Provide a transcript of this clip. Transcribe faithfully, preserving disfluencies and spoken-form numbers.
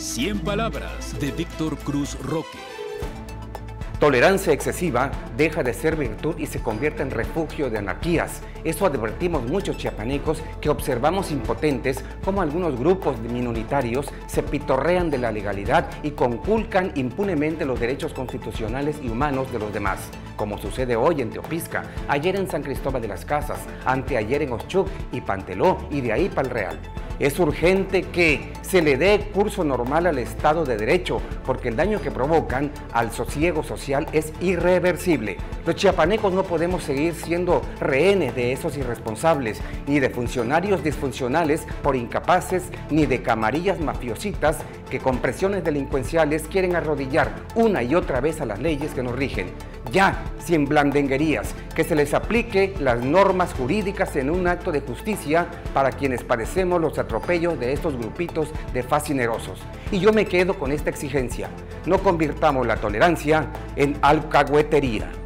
cien palabras de Víctor Cruz Roque. Tolerancia excesiva deja de ser virtud y se convierte en refugio de anarquías. Eso advertimos muchos chiapanecos que observamos impotentes cómo algunos grupos minoritarios se pitorrean de la legalidad y conculcan impunemente los derechos constitucionales y humanos de los demás, como sucede hoy en Teopisca, ayer en San Cristóbal de las Casas, anteayer en Oxchuc y Panteló y de ahí para el Real. Es urgente que se le dé curso normal al Estado de Derecho, porque el daño que provocan al sosiego social es irreversible. Los chiapanecos no podemos seguir siendo rehenes de esos irresponsables, ni de funcionarios disfuncionales por incapaces, ni de camarillas mafiositas que con presiones delincuenciales quieren arrodillar una y otra vez a las leyes que nos rigen. Ya, sin blandenguerías, que se les aplique las normas jurídicas en un acto de justicia para quienes padecemos los atropellos de estos grupitos de fascinerosos. Y yo me quedo con esta exigencia: no convirtamos la tolerancia en alcahuetería.